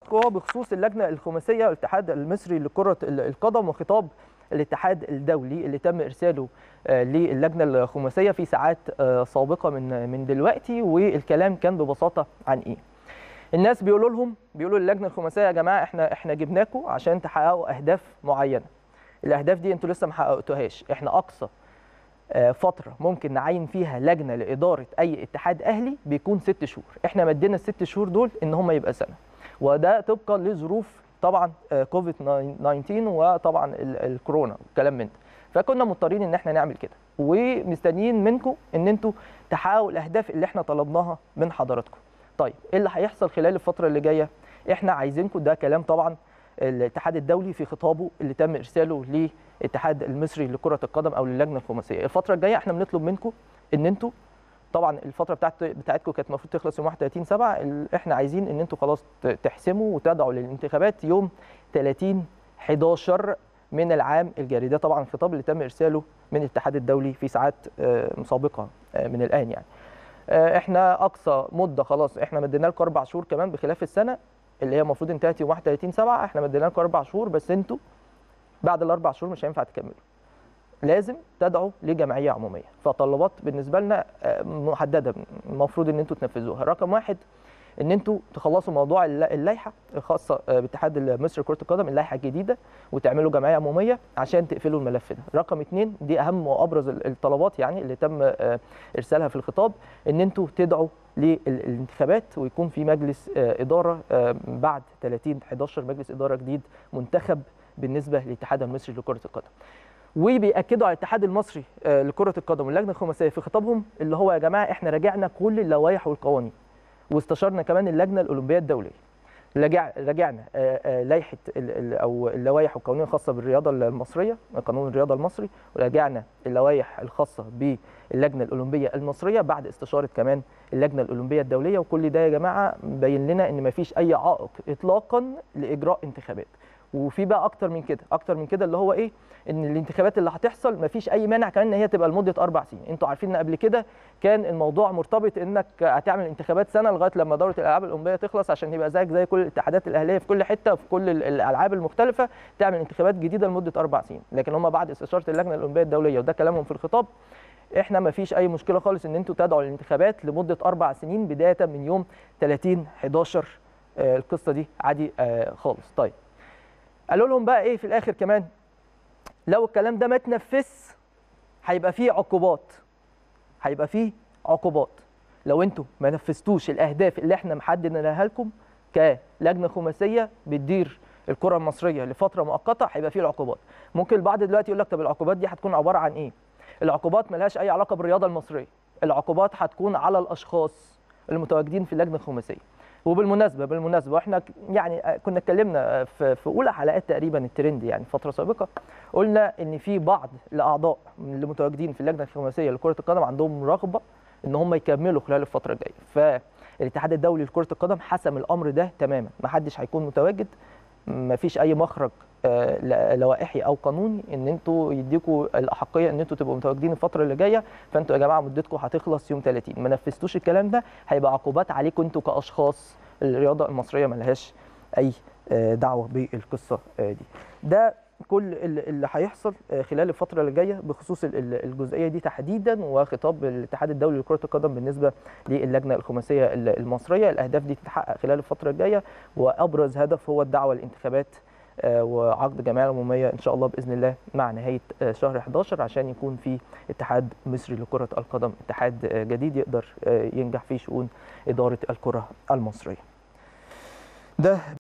هو بخصوص اللجنه الخماسيه والاتحاد المصري لكره القدم وخطاب الاتحاد الدولي اللي تم ارساله للجنه الخماسيه في ساعات سابقه من دلوقتي. والكلام كان ببساطه عن ايه؟ الناس بيقولوا للجنه الخماسيه يا جماعه احنا جبناكم عشان تحققوا اهداف معينه. الاهداف دي انتوا لسه ما حققتوهاش. احنا اقصى فتره ممكن نعين فيها لجنه لاداره اي اتحاد اهلي بيكون 6 شهور. احنا مدينا ال6 شهور دول ان هم يبقى سنه، وده طبقا لظروف طبعا كوفيد 19 وطبعا الكورونا والكلام من ده. فكنا مضطرين ان احنا نعمل كده، ومستنيين منكم ان انتوا تحققوا الاهداف اللي احنا طلبناها من حضراتكم. طيب ايه اللي هيحصل خلال الفتره اللي جايه؟ احنا عايزينكم، ده كلام طبعا الاتحاد الدولي في خطابه اللي تم ارساله للاتحاد المصري لكره القدم او للجنه الخماسيه. الفتره الجايه احنا بنطلب منكم ان انتوا، طبعا الفتره بتاعتكم كانت المفروض تخلص يوم 31/7، احنا عايزين ان انتوا خلاص تحسموا وتدعوا للانتخابات يوم 30/11 من العام الجاري. ده طبعا الخطاب اللي تم ارساله من الاتحاد الدولي في ساعات سابقه من الان يعني. احنا اقصى مده خلاص احنا مدينا لكم 4 شهور كمان بخلاف السنه اللي هي المفروض انتهت يوم 31/7. احنا مدينا لكم 4 شهور، بس انتوا بعد ال4 شهور مش هينفع تكملوا، لازم تدعوا لجمعيه عموميه. فطلبات بالنسبه لنا محدده المفروض ان انتوا تنفذوها. رقم 1 ان انتوا تخلصوا موضوع اللائحه الخاصه باتحاد المصري لكره القدم، اللائحه الجديده، وتعملوا جمعيه عموميه عشان تقفلوا الملف ده. رقم 2 دي اهم وابرز الطلبات يعني اللي تم ارسالها في الخطاب، ان انتوا تدعوا للانتخابات ويكون في مجلس اداره بعد 30/11، مجلس اداره جديد منتخب بالنسبه للاتحاد المصري لكره القدم. وبيأكدوا على الاتحاد المصري لكرة القدم واللجنة الخماسية في خطابهم اللي هو يا جماعة احنا راجعنا كل اللوائح والقوانين، واستشرنا كمان اللجنة الأولمبية الدولية. راجعنا لائحة أو اللوائح والقوانين الخاصة بالرياضة المصرية، قانون الرياضة المصري، وراجعنا اللوائح الخاصة باللجنة الأولمبية المصرية بعد استشارة كمان اللجنة الأولمبية الدولية. وكل ده يا جماعة بين لنا إن مفيش أي عائق إطلاقا لإجراء انتخابات. وفي بقى اكتر من كده اللي هو ايه؟ ان الانتخابات اللي هتحصل مفيش اي مانع كمان ان هي تبقى لمده 4 سنين. انتوا عارفين ان قبل كده كان الموضوع مرتبط انك هتعمل انتخابات سنه لغايه لما دوره الالعاب الاولمبيه تخلص، عشان يبقى زيك زي كل الاتحادات الاهليه في كل حته في كل الالعاب المختلفه تعمل انتخابات جديده لمده 4 سنين. لكن هم بعد استشاره اللجنه الاولمبيه الدوليه، وده كلامهم في الخطاب، احنا مفيش اي مشكله خالص ان انتوا تدعوا للانتخابات لمده 4 سنين بدايه من يوم 30/11. القصه دي عادي خالص. طيب قالوا لهم بقى ايه في الاخر كمان؟ لو الكلام ده ما اتنفذ هيبقى فيه عقوبات لو انتوا ما نفذتوش الاهداف اللي احنا محددينها لكم كلجنه خماسيه بتدير الكره المصريه لفتره مؤقته. هيبقى فيه العقوبات. ممكن البعض دلوقتي يقول لك طب العقوبات دي هتكون عباره عن ايه؟ العقوبات ملهاش اي علاقه بالرياضه المصريه، العقوبات هتكون على الاشخاص المتواجدين في اللجنه الخماسيه. وبالمناسبه واحنا يعني كنا اتكلمنا في اولى حلقات تقريبا الترند يعني فتره سابقه، قلنا ان في بعض الاعضاء اللي متواجدين في اللجنه الخماسيه لكره القدم عندهم رغبه ان هم يكملوا خلال الفتره الجايه. فالاتحاد الدولي لكره القدم حسم الامر ده تماما، ما حدش هيكون متواجد، ما فيش اي مخرج لوائحي او قانوني ان انتوا يديكوا الاحقيه ان انتوا تبقوا متواجدين الفتره اللي جايه. فانتوا يا جماعه مدتكم هتخلص يوم 30، ما نفذتوش الكلام ده هيبقى عقوبات عليكم انتوا كاشخاص. الرياضه المصريه ما لهاش اي دعوه بالقصه دي. ده كل اللي هيحصل خلال الفتره اللي جايه بخصوص الجزئيه دي تحديدا، وخطاب الاتحاد الدولي لكره القدم بالنسبه للجنه الخماسيه المصريه. الاهداف دي تتحقق خلال الفتره الجايه، وابرز هدف هو الدعوه للانتخابات وعقد جمعيه عموميه ان شاء الله باذن الله مع نهايه شهر 11 عشان يكون في اتحاد مصري لكره القدم، اتحاد جديد يقدر ينجح في شؤون اداره الكره المصريه. ده